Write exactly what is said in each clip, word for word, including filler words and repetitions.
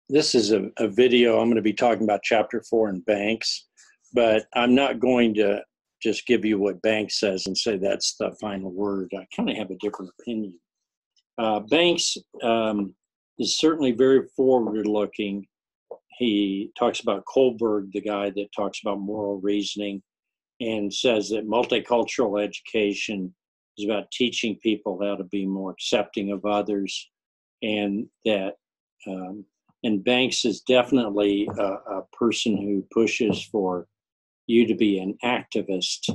this is a, a video. I'm going to be talking about chapter four in Banks, but I'm not going to just give you what Banks says and say that's the final word. I kind of have a different opinion. Uh, Banks um, is certainly very forward-looking. He talks about Kohlberg, the guy that talks about moral reasoning, and says that multicultural education is about teaching people how to be more accepting of others, and that um, and Banks is definitely a, a person who pushes for you to be an activist,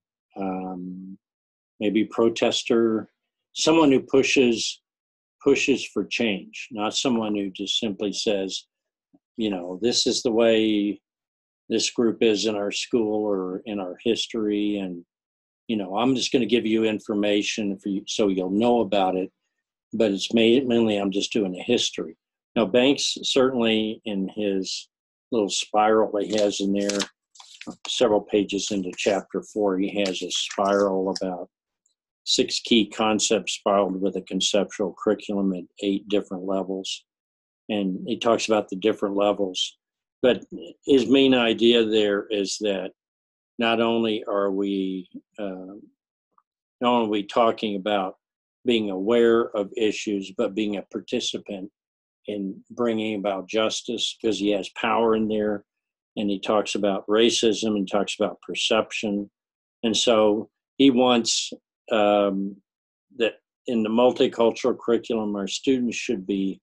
um, maybe protester, someone who pushes pushes for change, not someone who just simply says, you know, this is the way this group is in our school or in our history, and you know, I'm just going to give you information for you so you'll know about it, but it's mainly I'm just doing a history. Now, Banks, certainly in his little spiral he has in there, several pages into chapter four, he has a spiral about six key concepts spiraled with a conceptual curriculum at eight different levels. And he talks about the different levels. But his main idea there is that not only are we, uh, not only are we talking about being aware of issues, but being a participant in bringing about justice, because he has power in there, and he talks about racism and talks about perception. And so he wants um, that in the multicultural curriculum, our students should be,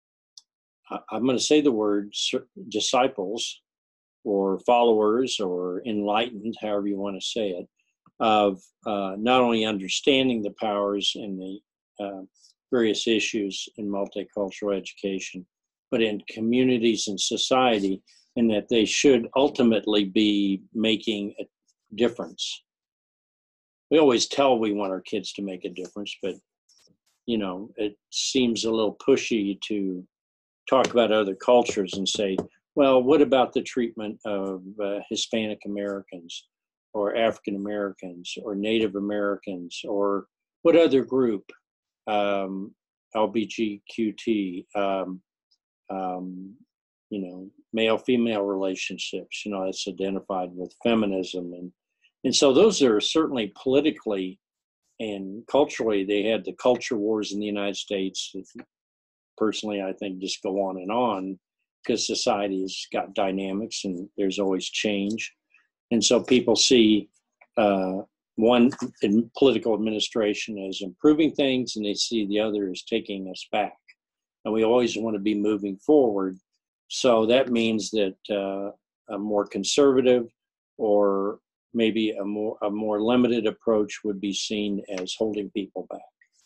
I'm going to say the word disciples or followers or enlightened, however you want to say it, of uh, not only understanding the powers and the uh, various issues in multicultural education, but in communities and society, and that they should ultimately be making a difference. We always tell we want our kids to make a difference, but you know, it seems a little pushy to talk about other cultures and say, well, what about the treatment of uh, Hispanic Americans or African Americans or Native Americans or what other group, um, L G B T Q, um, um, you know, male-female relationships, you know, that's identified with feminism. And, and so those are certainly politically and culturally, they had the culture wars in the United States. Personally, I think just go on and on, because society's got dynamics and there's always change. And so people see uh, one in political administration as improving things, and they see the other as taking us back. And we always want to be moving forward. So that means that uh, a more conservative or maybe a more a more limited approach would be seen as holding people back.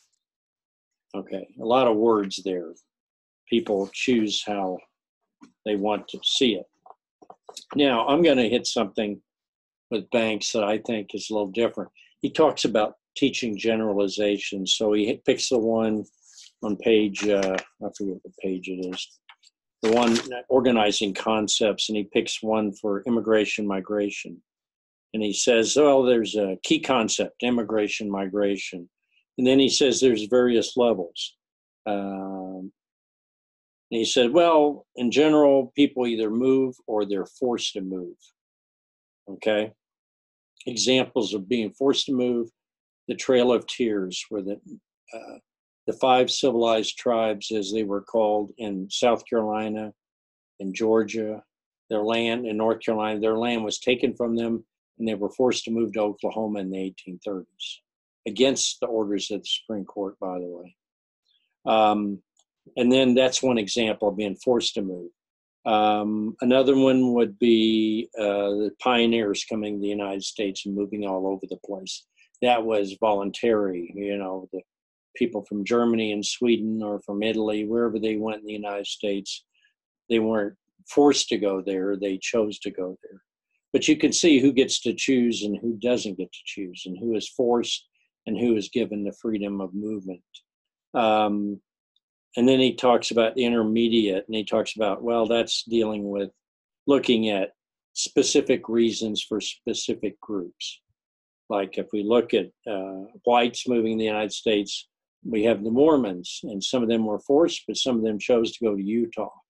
Okay, a lot of words there. People choose how they want to see it. Now, I'm going to hit something with Banks that I think is a little different. He talks about teaching generalization. So he picks the one on page, uh, I forget what page it is, the one organizing concepts, and he picks one for immigration, migration. And he says, well, there's a key concept, immigration, migration. And then he says there's various levels. Um, and he said, well, in general, people either move or they're forced to move. Okay. Examples of being forced to move: the Trail of Tears, where the uh, the five civilized tribes, as they were called, in South Carolina, in Georgia, their land in North Carolina, their land was taken from them, and they were forced to move to Oklahoma in the eighteen thirties, against the orders of the Supreme Court, by the way. Um, and then that's one example of being forced to move. Um, another one would be uh, the pioneers coming to the United States and moving all over the place. That was voluntary, you know, the people from Germany and Sweden or from Italy, wherever they went in the United States, they weren't forced to go there, they chose to go there. But you can see who gets to choose and who doesn't get to choose, and who is forced and who is given the freedom of movement. Um, and then he talks about the intermediate, and he talks about, well, that's dealing with looking at specific reasons for specific groups. Like if we look at uh, whites moving in the United States, we have the Mormons, and some of them were forced, but some of them chose to go to Utah.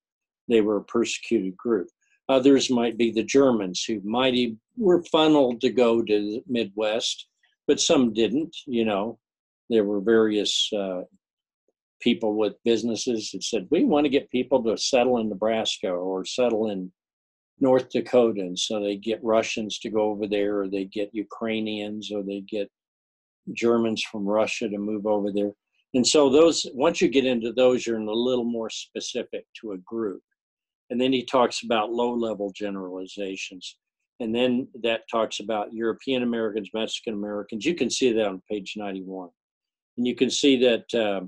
they were a persecuted group. Others might be the Germans, who might have, were funneled to go to the Midwest, but some didn't. You know, there were various uh, people with businesses that said, we want to get people to settle in Nebraska or settle in North Dakota. And so they get Russians to go over there, or they get Ukrainians, or they get Germans from Russia to move over there. And so those, once you get into those, you're in a little more specific to a group. And then he talks about low-level generalizations. And then that talks about European Americans, Mexican Americans. You can see that on page ninety-one. And you can see that um,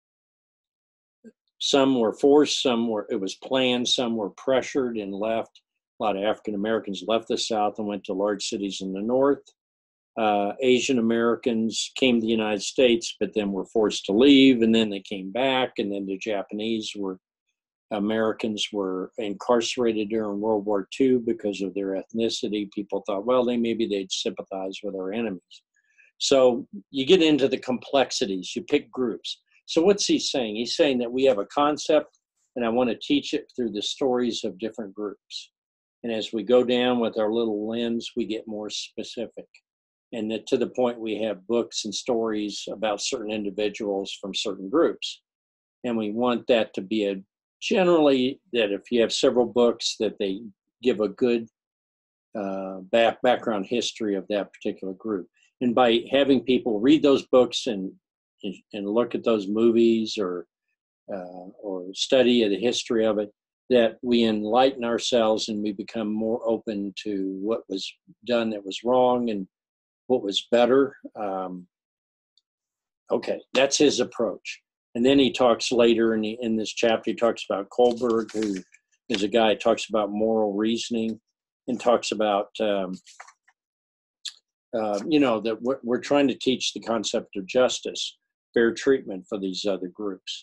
some were forced, some were, it was planned, some were pressured and left. A lot of African Americans left the South and went to large cities in the North. Uh, Asian Americans came to the United States, but then were forced to leave, and then they came back. And then the Japanese were, Americans were incarcerated during World War Two because of their ethnicity. People thought, well, they maybe they'd sympathize with our enemies. So you get into the complexities, you pick groups. So what's he saying? He's saying that we have a concept, and I want to teach it through the stories of different groups. And as we go down with our little lens, we get more specific. And that to the point we have books and stories about certain individuals from certain groups. And we want that to be a generally that if you have several books, that they give a good uh, back, background history of that particular group. And by having people read those books and and look at those movies, or uh, or study the history of it, that we enlighten ourselves and we become more open to what was done that was wrong and what was better. Um, okay, that's his approach. And then he talks later in, the, in this chapter, he talks about Kohlberg, who is a guy who talks about moral reasoning and talks about, um, uh, you know, that we're, we're trying to teach the concept of justice, fair treatment for these other groups.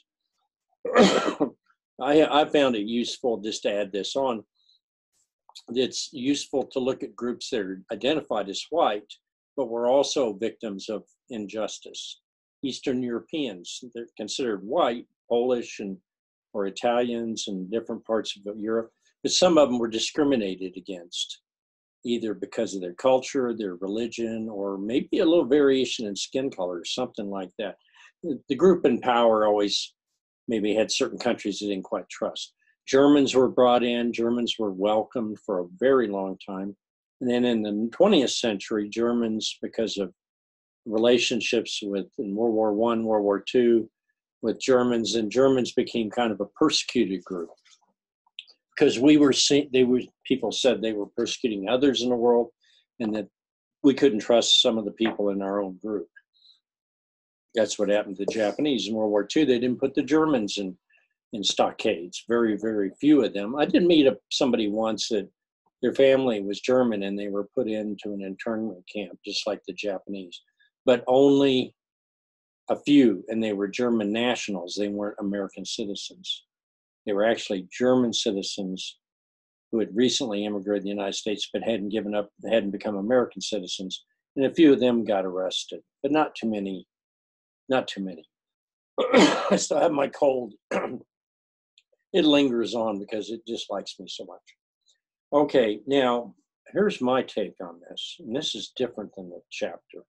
I, I found it useful, just to add this on, it's useful to look at groups that are identified as white, but were also victims of injustice. Eastern Europeans, they're considered white, Polish and or Italians and different parts of Europe, but some of them were discriminated against, either because of their culture, their religion, or maybe a little variation in skin color, something like that. The group in power always maybe had certain countries they didn't quite trust. Germans were brought in, Germans were welcomed for a very long time. And then in the twentieth century, Germans, because of relationships with in World War One, World War Two, with Germans, and Germans became kind of a persecuted group because we were seen, they were, people said they were persecuting others in the world, and that we couldn't trust some of the people in our own group. That's what happened to the Japanese in World War Two. They didn't put the Germans in, in stockades, very, very few of them. I did meet a, somebody once that their family was German and they were put into an internment camp, just like the Japanese, but only a few, and they were German nationals. They weren't American citizens. They were actually German citizens who had recently immigrated to the United States, but hadn't given up, hadn't become American citizens. And a few of them got arrested, but not too many, not too many. I still have my cold. It lingers on because it dislikes me so much. Okay, now here's my take on this, and this is different than the chapter.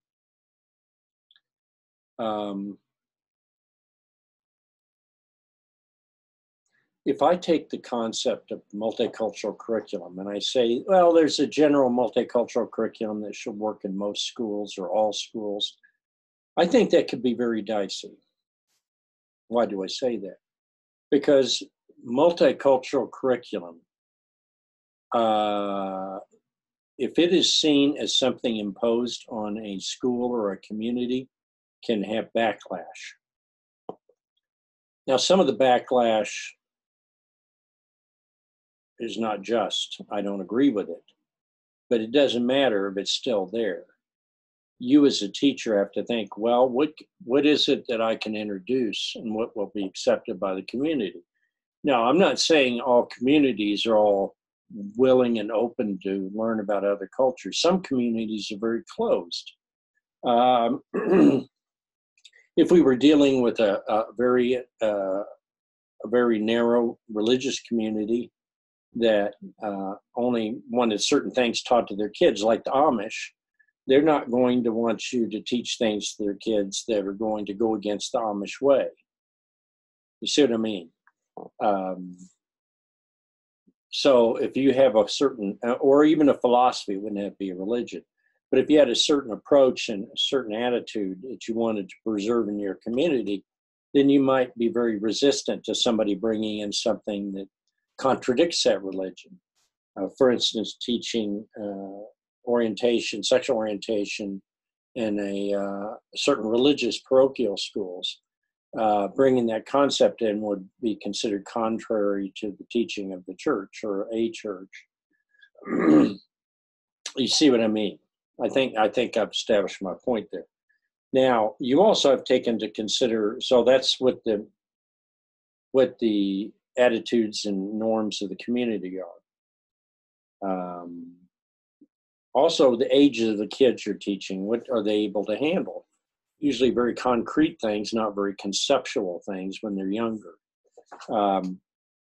Um, if I take the concept of multicultural curriculum and I say, well, there's a general multicultural curriculum that should work in most schools or all schools, I think that could be very dicey. Why do I say that? Because multicultural curriculum, uh, if it is seen as something imposed on a school or a community, can have backlash. Now, some of the backlash is not just. I don't agree with it, but it doesn't matter if it's still there. You as a teacher have to think, well, what what is it that I can introduce and what will be accepted by the community? Now, I'm not saying all communities are all willing and open to learn about other cultures. Some communities are very closed. Um, if we were dealing with a, a very uh, a very narrow religious community that uh, only wanted certain things taught to their kids, like the Amish, they're not going to want you to teach things to their kids that are going to go against the Amish way. You see what I mean? Um, so if you have a certain, or even a philosophy, wouldn't have to be a religion, but if you had a certain approach and a certain attitude that you wanted to preserve in your community, then you might be very resistant to somebody bringing in something that contradicts that religion. Uh, for instance, teaching uh, orientation, sexual orientation in a uh, certain religious parochial schools. Uh, bringing that concept in would be considered contrary to the teaching of the church or a church. You see what I mean? I think I think I've established my point there. Now, you also have taken to consider, so that's what the what the attitudes and norms of the community are. Um, also, the ages of the kids you're teaching, what are they able to handle? Usually very concrete things, not very conceptual things when they're younger. Um,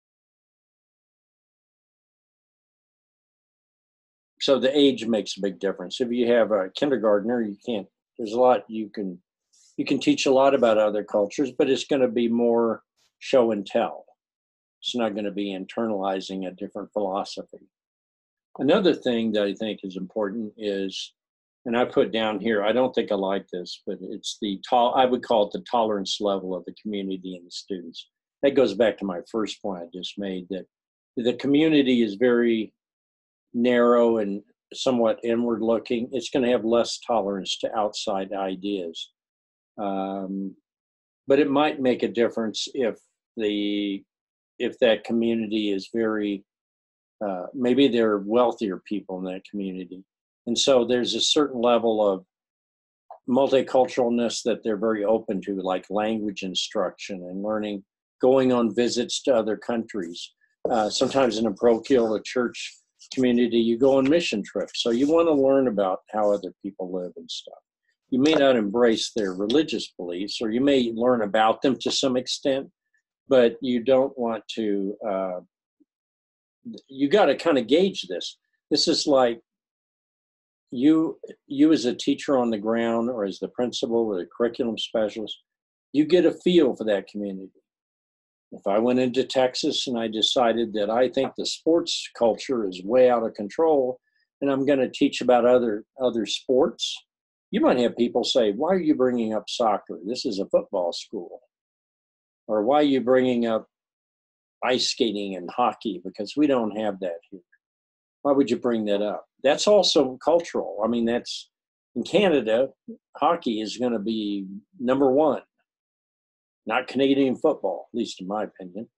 so the age makes a big difference. If you have a kindergartner, you can't, there's a lot you can, you can teach a lot about other cultures, but it's going to be more show and tell. It's not going to be internalizing a different philosophy. Another thing that I think is important is, and I put down here, I don't think I like this, but it's the tall, I would call it the tolerance level of the community and the students. That goes back to my first point I just made, that the community is very narrow and somewhat inward looking. It's going to have less tolerance to outside ideas. Um, but it might make a difference if the, if that community is very, uh, maybe they're wealthier people in that community. And so there's a certain level of multiculturalness that they're very open to, like language instruction and learning, going on visits to other countries. Uh, sometimes in a parochial or church community, you go on mission trips. So you want to learn about how other people live and stuff. You may not embrace their religious beliefs, or you may learn about them to some extent, but you don't want to, uh, you got to kind of gauge this. This is like, You, you as a teacher on the ground, or as the principal or the curriculum specialist, you get a feel for that community. If I went into Texas and I decided that I think the sports culture is way out of control, and I'm going to teach about other other sports, you might have people say, "Why are you bringing up soccer? This is a football school." Or, "Why are you bringing up ice skating and hockey? Because we don't have that here. Why would you bring that up?" That's also cultural. I mean, that's, in Canada, hockey is going to be number one, not Canadian football, at least in my opinion.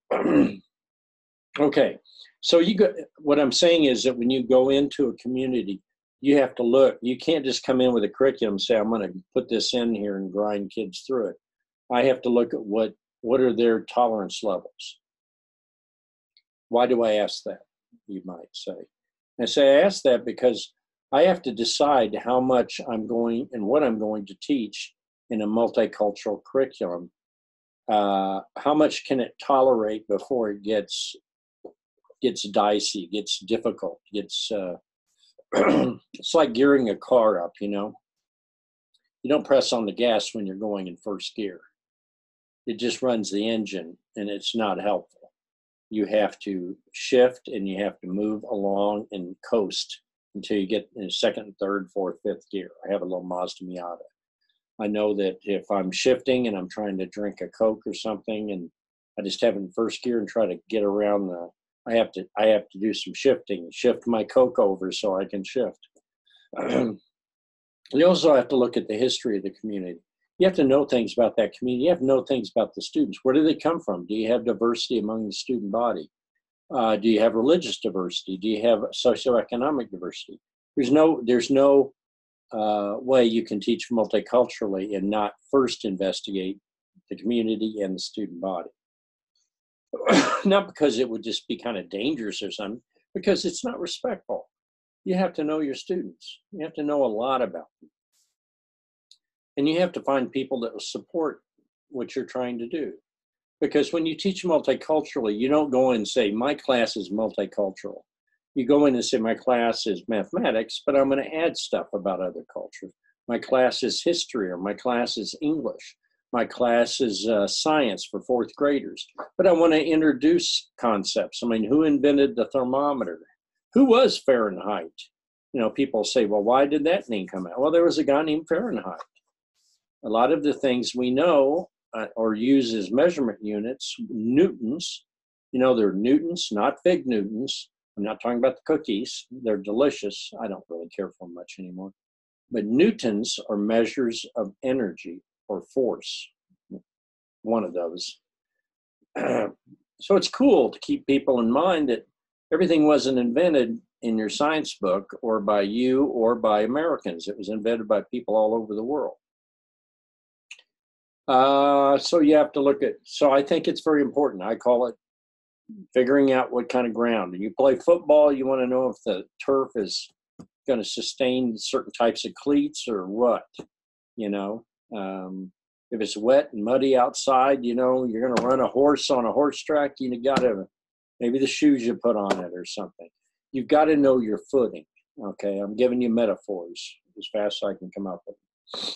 Okay, so you go, what I'm saying is that when you go into a community, you have to look. You can't just come in with a curriculum and say, "I'm going to put this in here and grind kids through it." I have to look at what, what are their tolerance levels. Why do I ask that, you might say? I say I ask that because I have to decide how much I'm going and what I'm going to teach in a multicultural curriculum. Uh, how much can it tolerate before it gets gets dicey, gets difficult, gets uh, it's like gearing a car up, you know. You don't press on the gas when you're going in first gear. It just runs the engine, and it's not helpful. You have to shift and you have to move along and coast until you get in second, third, fourth, fifth gear. I have a little Mazda Miata. I know that if I'm shifting and I'm trying to drink a Coke or something, and I just have it in first gear and try to get around the, I have to, I have to do some shifting, shift my Coke over so I can shift. You also have to look at the history of the community. You have to know things about that community. You have to know things about the students. Where do they come from? Do you have diversity among the student body? Uh, do you have religious diversity? Do you have socioeconomic diversity? There's no, there's no uh, way you can teach multiculturally and not first investigate the community and the student body. Not because it would just be kind of dangerous or something, because it's not respectful. You have to know your students. You have to know a lot about them. And you have to find people that will support what you're trying to do. Because when you teach multiculturally, you don't go in and say, my class is multicultural. You go in and say, my class is mathematics, but I'm going to add stuff about other cultures. My class is history, or my class is English. My class is uh, science for fourth graders. But I want to introduce concepts. I mean, who invented the thermometer? Who was Fahrenheit? You know, people say, well, why did that name come out? Well, there was a guy named Fahrenheit. A lot of the things we know uh, or use as measurement units, newtons, you know, they're newtons, not fig newtons. I'm not talking about the cookies. They're delicious. I don't really care for them much anymore. But newtons are measures of energy or force, one of those. So it's cool to keep people in mind that everything wasn't invented in your science book or by you or by Americans. It was invented by people all over the world. Uh, so you have to look at, so I think it's very important. I call it figuring out what kind of ground. You play football, you want to know if the turf is going to sustain certain types of cleats or what, you know. Um, if it's wet and muddy outside, you know, you're going to run a horse on a horse track, you got to, maybe the shoes you put on it or something. You've got to know your footing. Okay, I'm giving you metaphors as fast as I can come up with.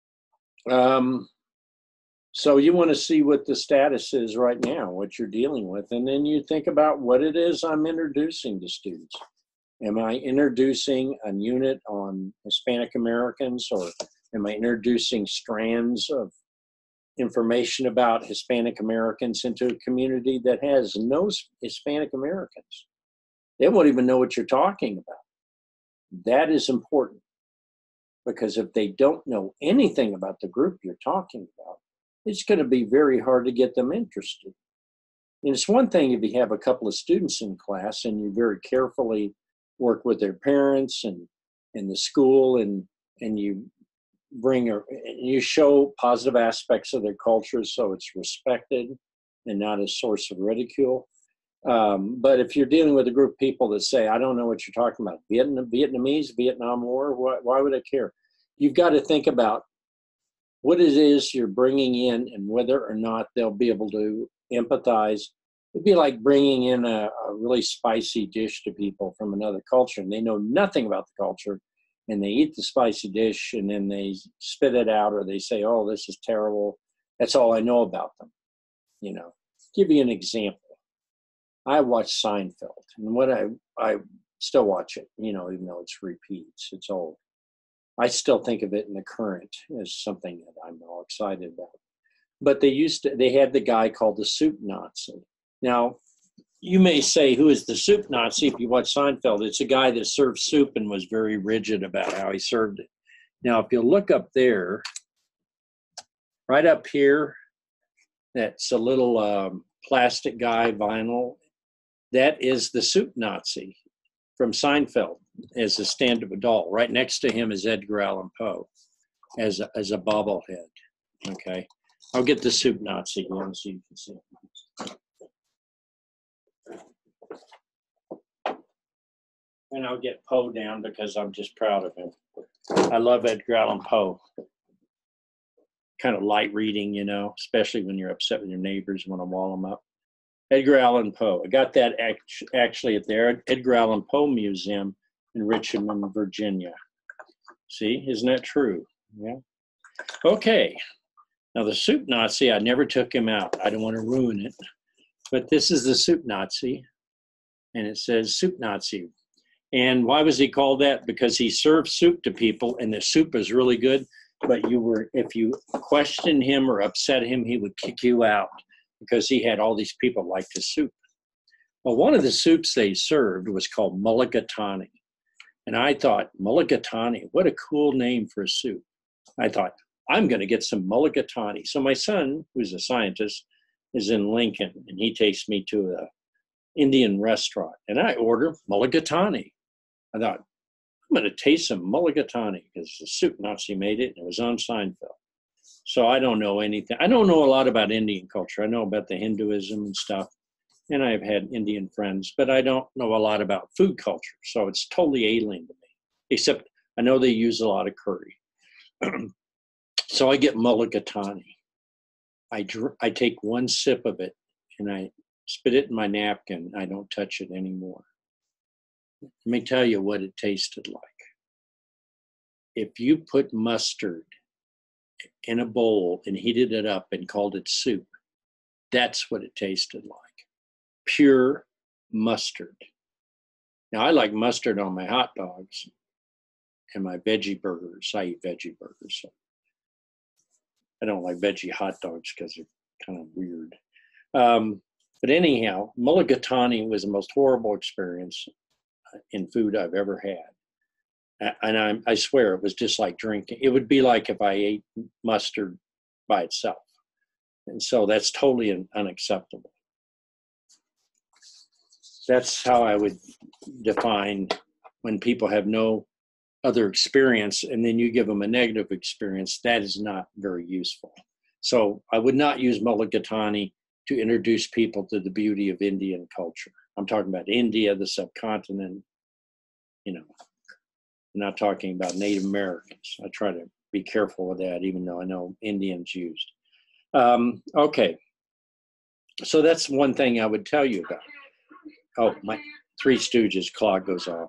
Um, so you want to see what the status is right now, what you're dealing with, and then you think about what it is I'm introducing to students. Am I introducing a unit on Hispanic Americans, or am I introducing strands of information about Hispanic Americans into a community that has no Hispanic Americans? They won't even know what you're talking about. That is important, because if they don't know anything about the group you're talking about, it's going to be very hard to get them interested. And it's one thing if you have a couple of students in class and you very carefully work with their parents and, and the school, and, and you bring a, you show positive aspects of their culture so it's respected and not a source of ridicule. Um, but if you're dealing with a group of people that say, I don't know what you're talking about, Vietnam, Vietnamese, Vietnam War, why, why would I care? You've got to think about what it is you're bringing in and whether or not they'll be able to empathize. It'd be like bringing in a, a really spicy dish to people from another culture, and they know nothing about the culture, and they eat the spicy dish and then they spit it out, or they say, oh, this is terrible. That's all I know about them. You know, give you an example. I watch Seinfeld, and what I, I still watch it, you know, even though it's repeats, it's old. I still think of it in the current as something that I'm all excited about. But they used to, they had the guy called the Soup Nazi. Now, you may say, who is the Soup Nazi? If you watch Seinfeld, it's a guy that served soup and was very rigid about how he served it. Now, if you look up there, right up here, that's a little um, plastic guy, vinyl. That is the Soup Nazi from Seinfeld as a stand-up doll. Right next to him is Edgar Allan Poe as a, as a bobblehead. Okay, I'll get the Soup Nazi again so you can see. And I'll get Poe down because I'm just proud of him. I love Edgar Allan Poe. Kind of light reading, you know, especially when you're upset with your neighbors, want to wall them up. Edgar Allan Poe. I got that act- actually at the Edgar Allan Poe Museum in Richmond, Virginia. See, isn't that true? Yeah. Okay. Now the Soup Nazi, I never took him out. I don't want to ruin it. But this is the Soup Nazi. And it says Soup Nazi. And why was he called that? Because he served soup to people, and the soup is really good. But you were, if you questioned him or upset him, he would kick you out because he had all these people like his soup. Well, one of the soups they served was called mulligatawny. And I thought, mulligatawny, what a cool name for a soup. I thought, I'm going to get some mulligatawny. So my son, who's a scientist, is in Lincoln, and he takes me to a Indian restaurant, and I order mulligatawny. I thought, I'm going to taste some mulligatawny because the Soup Nazi made it, and it was on Seinfeld. So I don't know anything. I don't know a lot about Indian culture. I know about the Hinduism and stuff, and I've had Indian friends, but I don't know a lot about food culture. So it's totally alien to me, except I know they use a lot of curry. So I get mulligatawny. I, dr- I take one sip of it and I spit it in my napkin. I don't touch it anymore. Let me tell you what it tasted like. If you put mustard in a bowl and heated it up and called it soup, that's what it tasted like. Pure mustard. Now, I like mustard on my hot dogs and my veggie burgers. I eat veggie burgers. So I don't like veggie hot dogs because they're kind of weird. Um, but anyhow, mulligatawny was the most horrible experience in food I've ever had. And I, I swear it was just like drinking. It would be like if I ate mustard by itself. And so that's totally un- unacceptable. That's how I would define when people have no other experience and then you give them a negative experience. That is not very useful. So I would not use mulligatawny to introduce people to the beauty of Indian culture. I'm talking about India, the subcontinent, you know. I'm not talking about Native Americans. I try to be careful with that, even though I know Indians used. Um, okay, so that's one thing I would tell you about. Oh, my Three Stooges clock goes off.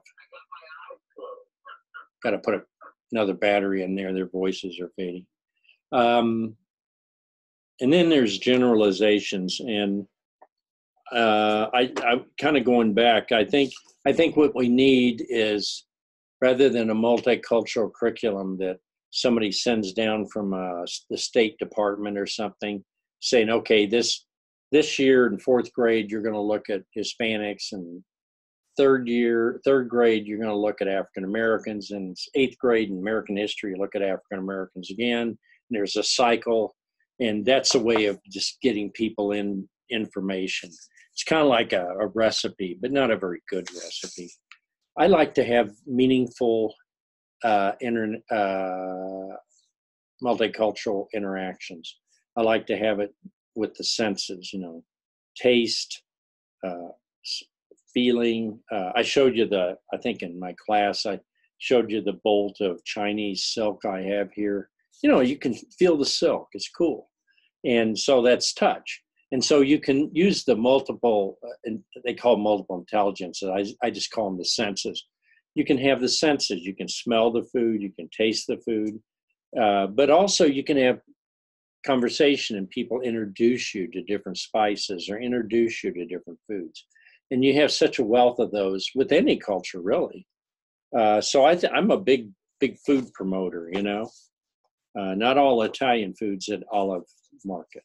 Got to put a, another battery in there. Their voices are fading. Um, and then there's generalizations, and uh, I, I'm kind of going back. I think I think what we need is, rather than a multicultural curriculum that somebody sends down from uh, the State Department or something, saying, okay, this this year in fourth grade, you're going to look at Hispanics, and third year, third grade, you're going to look at African Americans, and eighth grade in American history, you look at African Americans again. And there's a cycle, and that's a way of just getting people in information. It's kind of like a, a recipe, but not a very good recipe. I like to have meaningful uh, inter, uh, multicultural interactions. I like to have it with the senses, you know, taste, uh, feeling. Uh, I showed you the, I think in my class, I showed you the bolt of Chinese silk I have here. You know, you can feel the silk. It's cool. And so that's touch. And so you can use the multiple, uh, and they call them multiple intelligences. I, I just call them the senses. You can have the senses. You can smell the food. You can taste the food. Uh, but also you can have conversation and people introduce you to different spices or introduce you to different foods. And you have such a wealth of those with any culture, really. Uh, so I th- I'm a big, big food promoter, you know. Uh, not all Italian foods at Olive Market.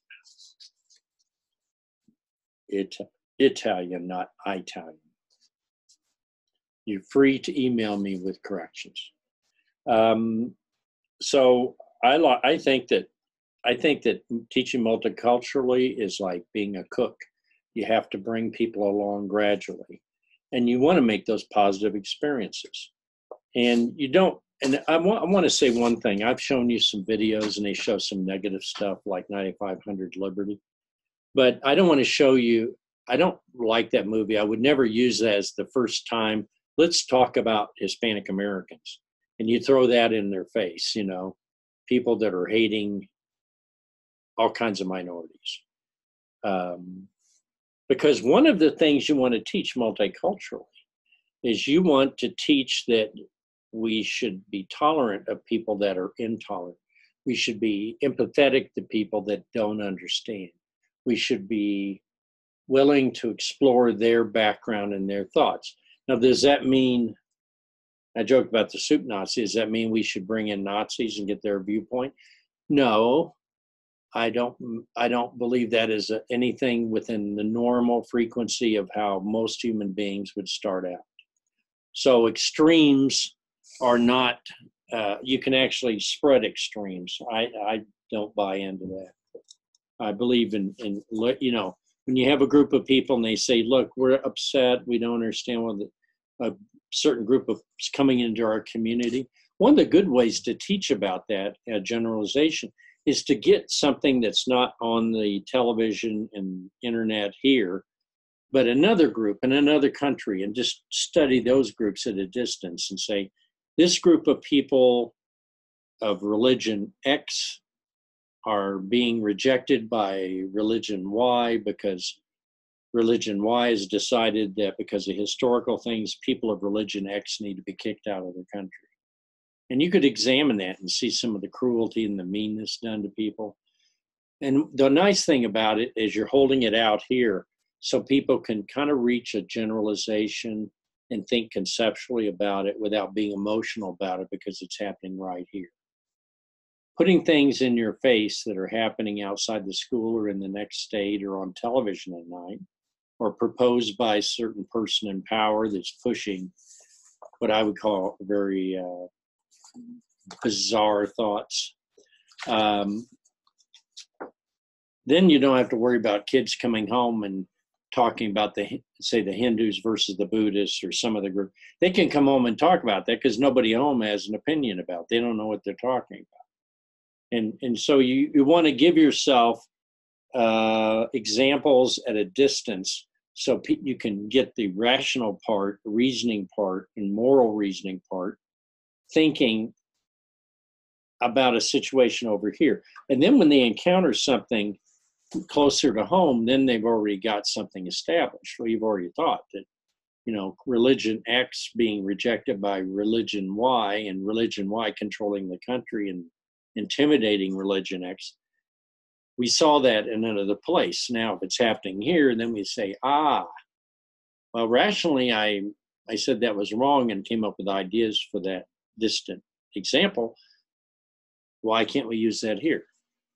It, Italian, not Italian. You're free to email me with corrections. Um, so I, li- I think that I think that teaching multiculturally is like being a cook. You have to bring people along gradually, and you want to make those positive experiences. And you don't. And I want I want to say one thing. I've shown you some videos, and they show some negative stuff like ninety-five hundred Liberty. But I don't want to show you, I don't like that movie. I would never use that as the first time. Let's talk about Hispanic Americans. And you throw that in their face, you know, people that are hating all kinds of minorities. Um, because one of the things you want to teach multiculturally is you want to teach that we should be tolerant of people that are intolerant. We should be empathetic to people that don't understand. We should be willing to explore their background and their thoughts. Now, does that mean, I joked about the soup Nazi, does that mean we should bring in Nazis and get their viewpoint? No, I don't, I don't believe that is a, anything within the normal frequency of how most human beings would start out. So extremes are not, uh, you can actually spread extremes. I, I don't buy into that. I believe in, in, you know, when you have a group of people and they say, look, we're upset, we don't understand what the, a certain group of coming into our community. One of the good ways to teach about that uh, generalization is to get something that's not on the television and internet here, but another group in another country, and just study those groups at a distance and say, this group of people of religion X are being rejected by religion Y because religion Y has decided that because of historical things, people of religion X need to be kicked out of their country. And you could examine that and see some of the cruelty and the meanness done to people. And the nice thing about it is you're holding it out here so people can kind of reach a generalization and think conceptually about it without being emotional about it because it's happening right here. Putting things in your face that are happening outside the school or in the next state or on television at night, or proposed by a certain person in power that's pushing what I would call very uh, bizarre thoughts. Um, then you don't have to worry about kids coming home and talking about the, say, the Hindus versus the Buddhists or some other group. They can come home and talk about that because nobody home has an opinion about it. They don't know what they're talking about. And, and so you, you want to give yourself uh, examples at a distance so pe- you can get the rational part, reasoning part, and moral reasoning part, thinking about a situation over here. And then when they encounter something closer to home, then they've already got something established. Well, you've already thought that, you know, religion X being rejected by religion Y and religion Y controlling the country and intimidating religion X. We saw that in another place. Now, if it's happening here, then we say, ah, well, rationally, I, I said that was wrong and came up with ideas for that distant example. Why can't we use that here?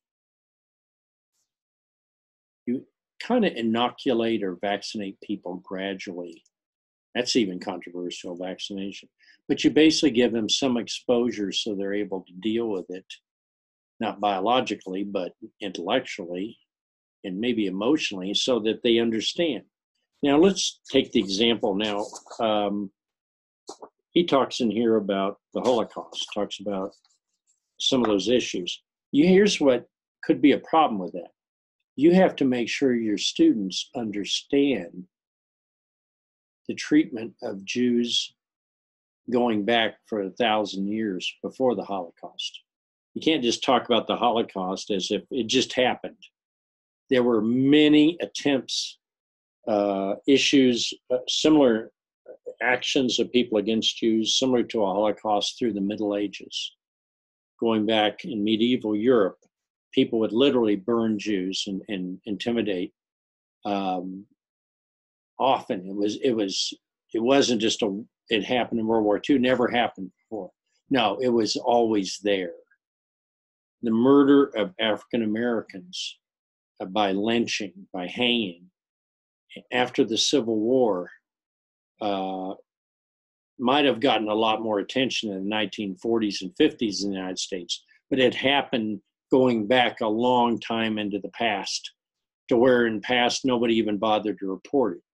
You kind of inoculate or vaccinate people gradually. That's even controversial, vaccination. But you basically give them some exposure so they're able to deal with it, not biologically, but intellectually and maybe emotionally so that they understand. Now, let's take the example now. Um, he talks in here about the Holocaust, talks about some of those issues. You, here's what could be a problem with that. You have to make sure your students understand the treatment of Jews going back for a thousand years before the Holocaust. You can't just talk about the Holocaust as if it just happened. There were many attempts, uh, issues, uh, similar actions of people against Jews, similar to a Holocaust through the Middle Ages. Going back in medieval Europe, people would literally burn Jews and, and intimidate. Um, often it was it was it wasn't just a it happened in World War Two, never happened before. No, it was always there. The murder of African Americans uh, by lynching, by hanging, after the Civil War, uh, might have gotten a lot more attention in the nineteen forties and fifties in the United States, but it happened going back a long time into the past, to where in the past nobody even bothered to report it.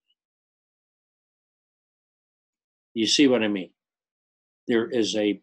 You see what I mean? There is a,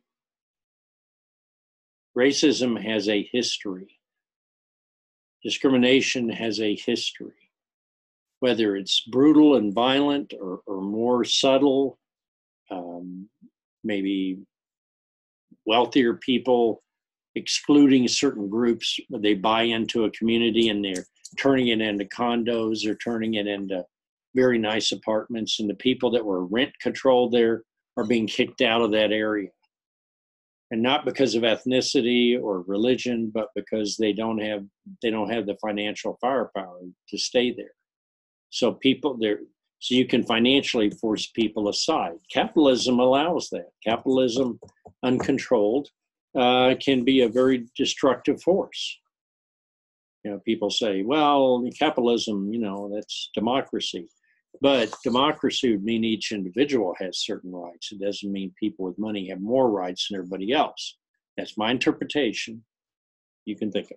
racism has a history. Discrimination has a history. Whether it's brutal and violent or, or more subtle, um, maybe wealthier people excluding certain groups, they buy into a community and they're turning it into condos or turning it into very nice apartments, and the people that were rent controlled there are being kicked out of that area. And not because of ethnicity or religion, but because they don't have they don't have the financial firepower to stay there. So people there, so you can financially force people aside. Capitalism allows that. Capitalism, uncontrolled, uh, can be a very destructive force. You know, people say, well, capitalism, you know, that's democracy. But democracy would mean each individual has certain rights. It doesn't mean people with money have more rights than everybody else. That's my interpretation. You can think of it.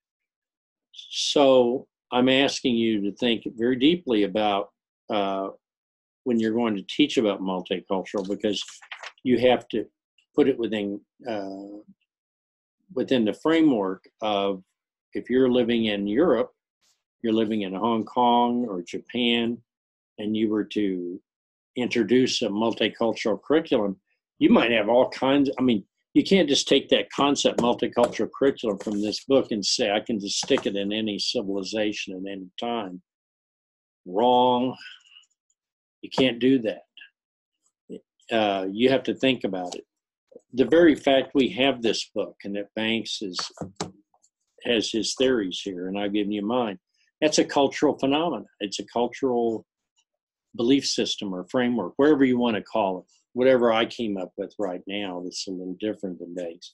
So I'm asking you to think very deeply about uh, when you're going to teach about multicultural, because you have to put it within uh, within the framework of, if you're living in Europe, you're living in Hong Kong or Japan, and you were to introduce a multicultural curriculum, you might have all kinds, I mean, you can't just take that concept, multicultural curriculum, from this book and say, I can just stick it in any civilization at any time. Wrong. You can't do that. Uh, you have to think about it. The very fact we have this book and that Banks is, has his theories here, and I've given you mine, that's a cultural phenomenon. It's a cultural belief system or framework, wherever you want to call it. Whatever I came up with right now that's a little different than Banks.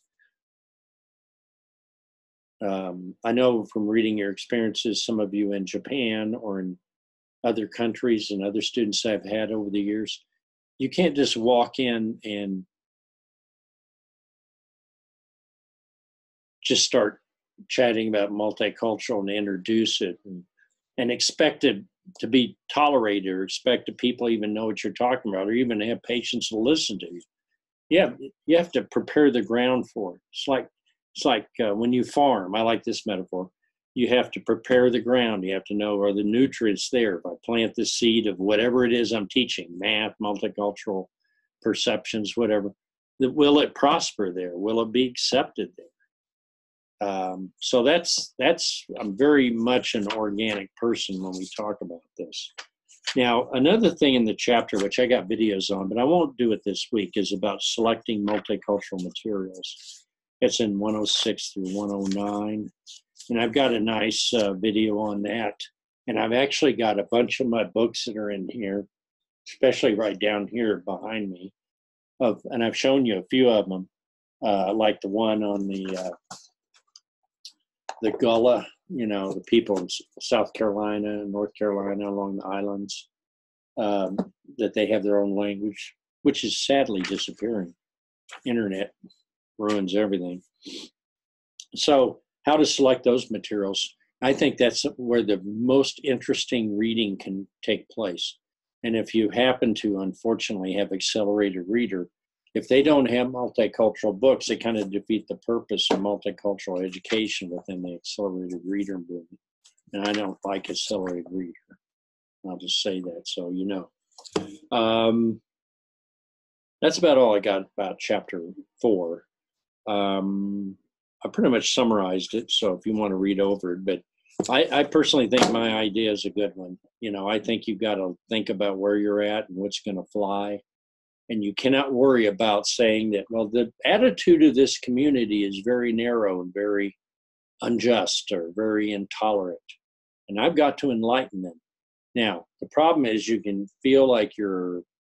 Um, I know from reading your experiences, some of you in Japan or in other countries and other students I've had over the years, you can't just walk in and just start chatting about multicultural and introduce it and, and expect it to be tolerated, or expect that people even know what you're talking about, or even have patience to listen to you. Yeah, you have to prepare the ground for it. It's like it's like uh, when you farm. I like this metaphor. You have to prepare the ground. You have to know, are the nutrients there? If I plant the seed of whatever it is I'm teaching, math, multicultural perceptions, whatever, will it prosper there? Will it be accepted there? Um, so that's, that's, I'm very much an organic person when we talk about this. Now, another thing in the chapter, which I got videos on, but I won't do it this week, is about selecting multicultural materials. It's in one oh six through one oh nine. And I've got a nice uh, video on that. And I've actually got a bunch of my books that are in here, especially right down here behind me. Of, and I've shown you a few of them, uh, like the one on the uh, the Gullah, you know, the people in South Carolina, North Carolina, along the islands, um, that they have their own language, which is sadly disappearing. Internet ruins everything. So how to select those materials, I think that's where the most interesting reading can take place. And if you happen to, unfortunately, have accelerated reader, if they don't have multicultural books, they kind of defeat the purpose of multicultural education within the accelerated reader movement. And I don't like accelerated reader. I'll just say that so you know. Um, that's about all I got about chapter four. Um, I pretty much summarized it, so if you want to read over it, but I, I personally think my idea is a good one. You know, I think you've got to think about where you're at and what's going to fly. And you cannot worry about saying that, well, the attitude of this community is very narrow and very unjust or very intolerant. And I've got to enlighten them. Now, the problem is you can feel like you're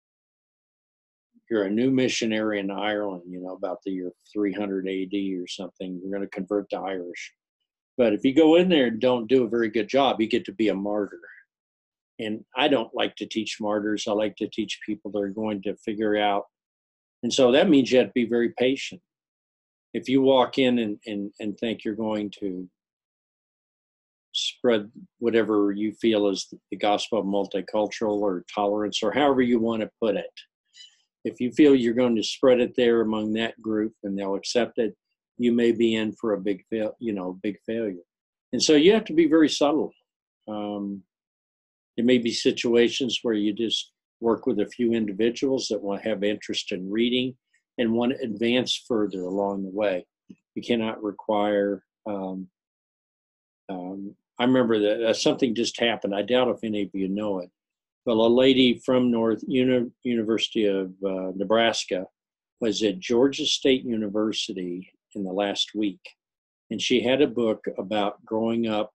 you're a new missionary in Ireland, you know, about the year three hundred A D or something. You're going to convert to Irish. But if you go in there and don't do a very good job, you get to be a martyr. And I don't like to teach martyrs. I like to teach people that are going to figure out. And so that means you have to be very patient. If you walk in and, and, and think you're going to spread whatever you feel is the gospel of multicultural or tolerance, or however you want to put it, if you feel you're going to spread it there among that group and they'll accept it, you may be in for a big fail, you know, big failure. And so you have to be very subtle. Um, There may be situations where you just work with a few individuals that want to have interest in reading and want to advance further along the way. You cannot require, um, um, I remember that uh, something just happened. I doubt if any of you know it. Well, a lady from North Uni- University of uh, Nebraska was at Georgia State University in the last week. And she had a book about growing up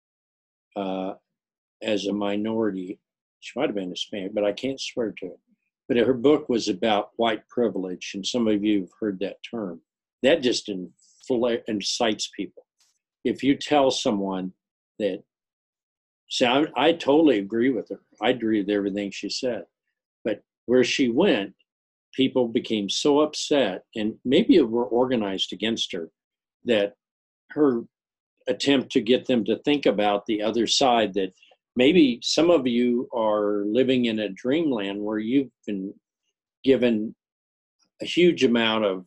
uh, as a minority. She might have been Hispanic, but I can't swear to it. But her book was about white privilege, and some of you have heard that term. That just infl- incites people. If you tell someone that, see, I, I totally agree with her. I agree with everything she said. But where she went, people became so upset, and maybe it were organized against her, that her attempt to get them to think about the other side, that maybe some of you are living in a dreamland where you've been given a huge amount of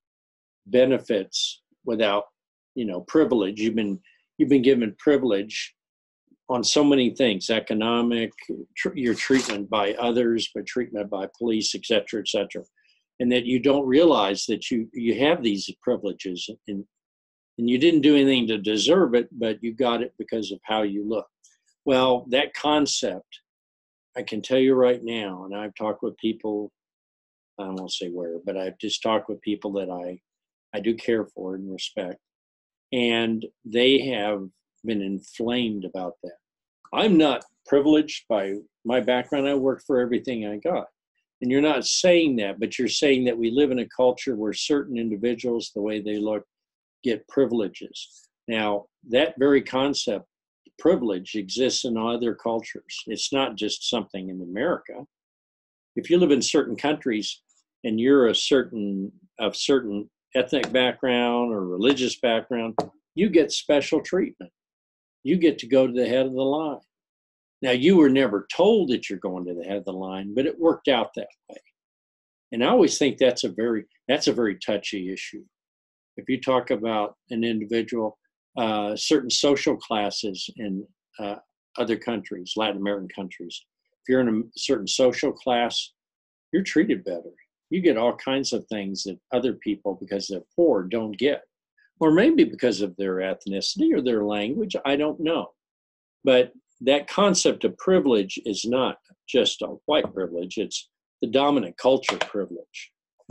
benefits without, you know, privilege. You've been you've been given privilege on so many things: economic, tr- your treatment by others, but treatment by police, et cetera, et cetera. and that you don't realize that you you have these privileges, and and you didn't do anything to deserve it, but you got it because of how you look. Well, that concept, I can tell you right now, and I've talked with people, I won't say where, but I've just talked with people that I, I do care for and respect, and they have been inflamed about that. I'm not privileged by my background. I work for everything I got. And you're not saying that, but you're saying that we live in a culture where certain individuals, the way they look, get privileges. Now, that very concept, privilege, exists in other cultures. It's not just something in America. If you live in certain countries and you're a certain of certain ethnic background or religious background, you get special treatment. You get to go to the head of the line. Now, you were never told that you're going to the head of the line, but it worked out that way. And I always think that's a very that's a very touchy issue. If you talk about an individual, uh, certain social classes in uh, other countries, Latin American countries, if you're in a certain social class, you're treated better. You get all kinds of things that other people, because they're poor, don't get. Or maybe because of their ethnicity or their language, I don't know. But that concept of privilege is not just a white privilege, it's the dominant culture privilege.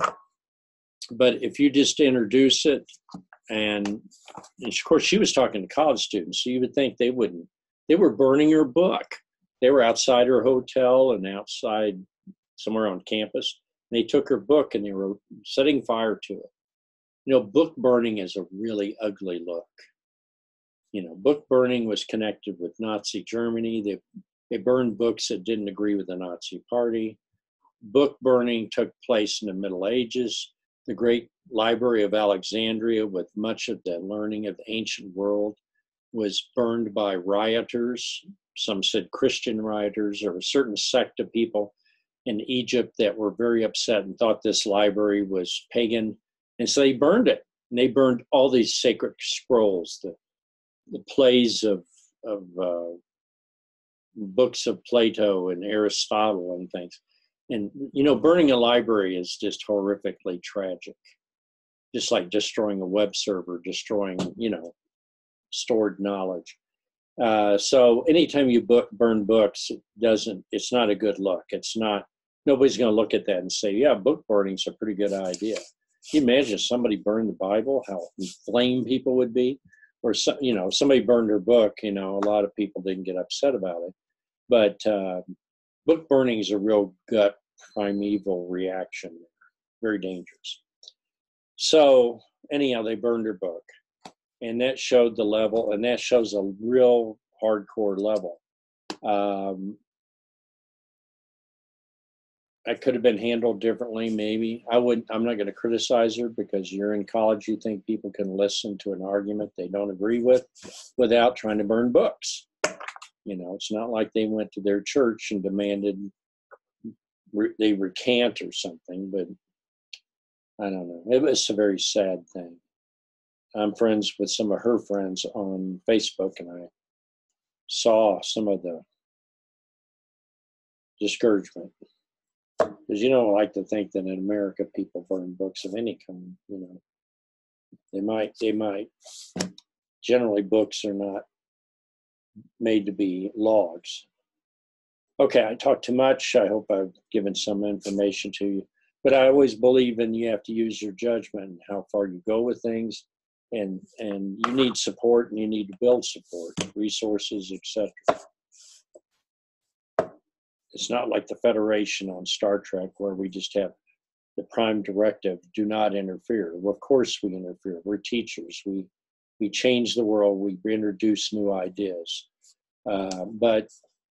But if you just introduce it, and, and of course she was talking to college students, so you would think they wouldn't. They were burning her book. They were outside her hotel and outside somewhere on campus. They took her book and they were setting fire to it. You know, book burning is a really ugly look. You know, book burning was connected with Nazi Germany. They, they burned books that didn't agree with the Nazi Party. Book burning took place in the Middle Ages. The great Library of Alexandria, with much of the learning of the ancient world, was burned by rioters. Some said Christian rioters, or a certain sect of people in Egypt that were very upset and thought this library was pagan. And so they burned it. And they burned all these sacred scrolls, the the plays of, of uh, books of Plato and Aristotle and things. And, you know, burning a library is just horrifically tragic. Just like destroying a web server, destroying, you know, stored knowledge. Uh, so anytime you book, burn books, it doesn't, it's not a good look. It's not, nobody's going to look at that and say, yeah, book burning's a pretty good idea. Can you imagine if somebody burned the Bible, how inflamed people would be? Or, so, you know, somebody burned her book, you know, a lot of people didn't get upset about it. But uh, book burning is a real gut primeval reaction, very dangerous. So anyhow, they burned her book, and that showed the level, and that shows a real hardcore level. Um, I could have been handled differently, maybe. I wouldn't, I'm not going to criticize her, because you're in college, you think people can listen to an argument they don't agree with without trying to burn books. You know, it's not like they went to their church and demanded re- they recant or something, but I don't know. It was a very sad thing. I'm friends with some of her friends on Facebook, and I saw some of the discouragement. Because you don't like to think that in America people burn books of any kind. You know, they might, they might. Generally, books are not made to be logs. Okay, I talked too much. I hope I've given some information to you. But I always believe in you have to use your judgment and how far you go with things, and and you need support, and you need to build support, resources, et cetera. It's not like the Federation on Star Trek, where we just have the prime directive, do not interfere. Well, of course we interfere. We're teachers. We we change the world. We introduce new ideas. Uh, but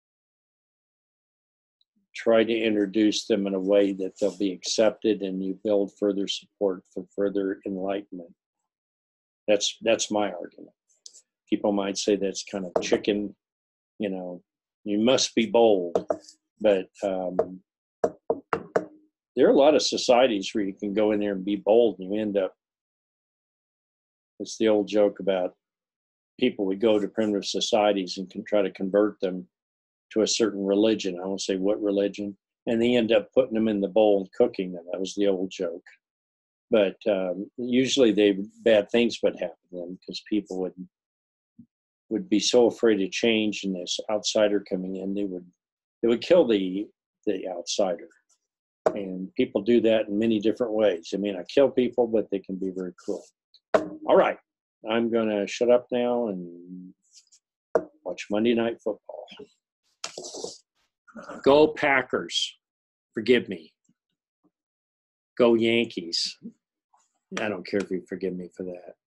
try to introduce them in a way that they'll be accepted, and you build further support for further enlightenment. That's that's my argument. People might say that's kind of chicken, you know, you must be bold. But um, there are a lot of societies where you can go in there and be bold, and you end up, it's the old joke about people would go to primitive societies and can try to convert them to a certain religion. I won't say what religion. and they end up putting them in the bowl and cooking them. That was the old joke. But um, usually they bad things would happen to them because people would would be so afraid of change and this outsider coming in, they would they would kill the the outsider. And people do that in many different ways. I mean, I kill people, but they can be very cruel. All right, I'm going to shut up now and watch Monday Night Football. Go Packers. Forgive me. Go Yankees. I don't care if you forgive me for that.